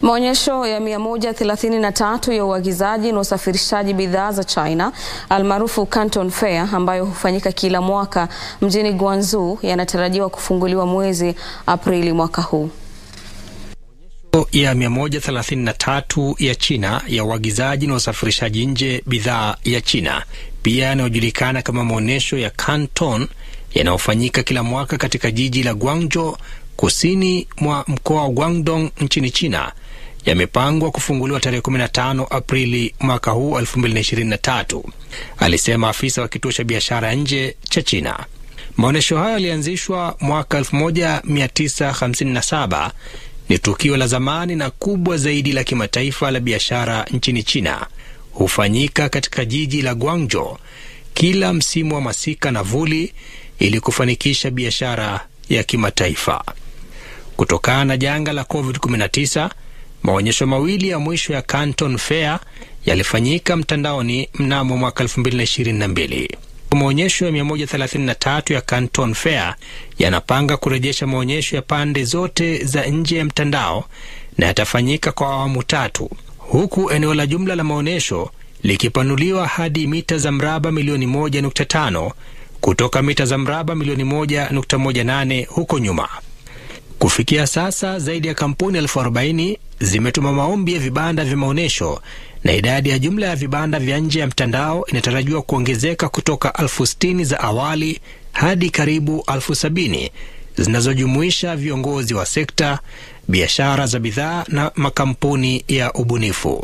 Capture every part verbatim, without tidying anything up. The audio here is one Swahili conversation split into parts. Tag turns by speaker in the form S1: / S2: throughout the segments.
S1: Maonyesho ya mia moja thelathini na tatu ya uagizaji na usafirishaji bidhaa za China almaarufu Canton Fair ambayo hufanyika kila mwaka mjini Guangzhou yanatarajiwa kufunguliwa mwezi Aprili mwaka huu.
S2: Maonyesho ya mia moja thelathini na tatu ya China ya uagizaji na usafirishaji nje bidhaa ya China pia yanayojulikana kama maonyesho ya Canton yanayofanyika kila mwaka katika jiji la Guangzhou kusini mwa mkoa wa Guangdong nchini China yamepangwa kufunguliwa tarehe kumi na tano Aprili mwaka huu elfu mbili na ishirini na tatu, alisema afisa wa kituo cha biashara nje cha China. Maonyesho hayo yalianzishwa mwaka elfu moja mia tisa hamsini na saba, ni tukio la zamani na kubwa zaidi la kimataifa la biashara nchini China. Hufanyika katika jiji la Guangzhou kila msimu wa masika na vuli ili kufanikisha biashara ya kimataifa. Kutokana na janga la covid kumi na tisa, maonyesho mawili ya mwisho ya Canton Fair yalifanyika mtandaoni mnamo mwaka elfu mbili na ishirini na mbili. Maonyesho ya mia moja thelathini na tatu ya Canton Fair yanapanga kurejesha maonyesho ya pande zote za nje ya mtandao na yatafanyika kwa awamu tatu, huku eneo la jumla la maonyesho likipanuliwa hadi mita za mraba milioni moja nukta tano kutoka mita za mraba milioni moja nukta moja nane huko nyuma. Kufikia sasa zaidi ya kampuni elfu arobaini zimetuma maombi ya vibanda vya maonyesho na idadi ya jumla ya vibanda vya nje ya mtandao inatarajiwa kuongezeka kutoka elfu sitini za awali hadi karibu elfu sabini zinazojumuisha viongozi wa sekta, biashara za bidhaa na makampuni ya ubunifu.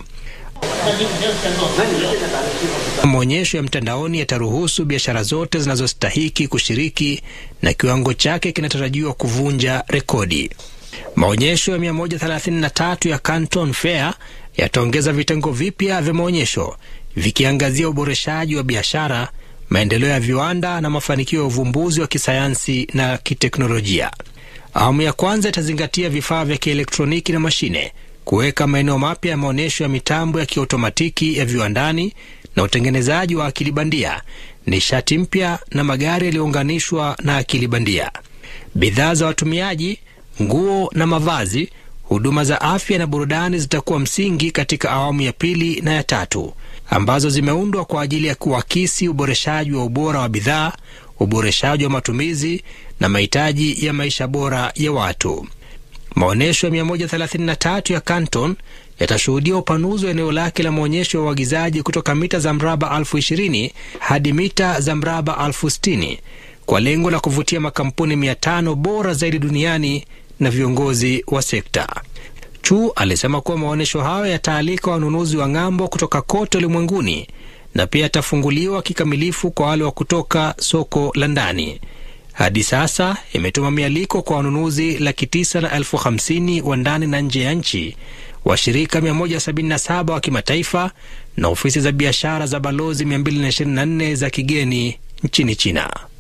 S2: Maonyesho ya mtandaoni yataruhusu biashara zote zinazostahiki kushiriki na kiwango chake kinatarajiwa kuvunja rekodi. Maonyesho ya mia moja thelathini na tatu ya Canton Fair yataongeza vitengo vipya vya maonyesho vikiangazia uboreshaji wa biashara, maendeleo ya viwanda na mafanikio ya uvumbuzi wa kisayansi na kiteknolojia. Awamu ya kwanza itazingatia vifaa vya kielektroniki na mashine, kuweka maeneo mapya ya maonyesho ya mitambo ya kiotomatiki ya viwandani na utengenezaji wa akili bandia, nishati mpya na magari yaliyounganishwa na akili bandia. Bidhaa za watumiaji, nguo na mavazi, huduma za afya na burudani zitakuwa msingi katika awamu ya pili na ya tatu, ambazo zimeundwa kwa ajili ya kuakisi uboreshaji wa ubora wa bidhaa, uboreshaji wa matumizi na mahitaji ya maisha bora ya watu. Maonyesho ya mia moja thelathini na tatu ya Canton yatashuhudia upanuzi wa eneo lake la maonyesho ya uagizaji kutoka mita za mraba elfu ishirini hadi mita za mraba elfu sitini kwa lengo la kuvutia makampuni mia tano bora zaidi duniani na viongozi wa sekta. Chu alisema kuwa maonyesho hayo yataalika wanunuzi wa ng'ambo kutoka kote ulimwenguni na pia yatafunguliwa kikamilifu kwa wale wa kutoka soko la ndani. Hadi sasa imetuma mialiko kwa wanunuzi laki tisa na elfu hamsini wa ndani na nje ya nchi, washirika mia moja sabini na saba wa kimataifa na ofisi za biashara za balozi mia mbili na ishirini na nne za kigeni nchini China.